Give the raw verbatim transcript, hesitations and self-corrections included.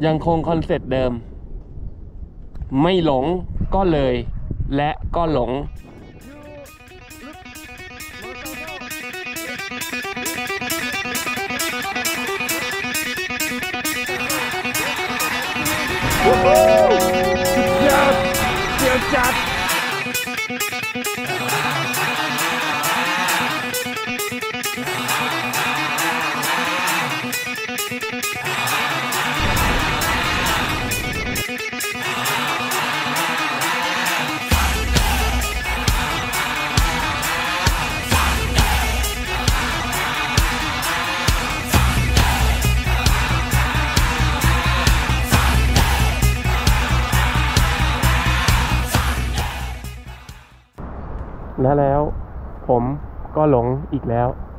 ยังคงคอนเซ็ปต์เดิมไม่หลงก็เลยและก็หลงโอ้โหเดี๋ยวเดี๋ยวจัดและแล้วผมก็หลงอีกแล้ว